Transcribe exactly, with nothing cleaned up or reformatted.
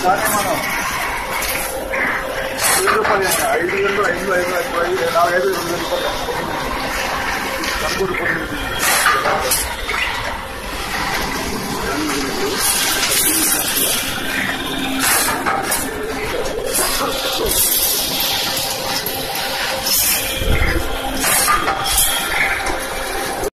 కానీ మనం ఐదు రూపాయలు ఐదు వేలు ఐదు ఐదు ఐదు నాలుగైదు రెండు వేల రూపాయలు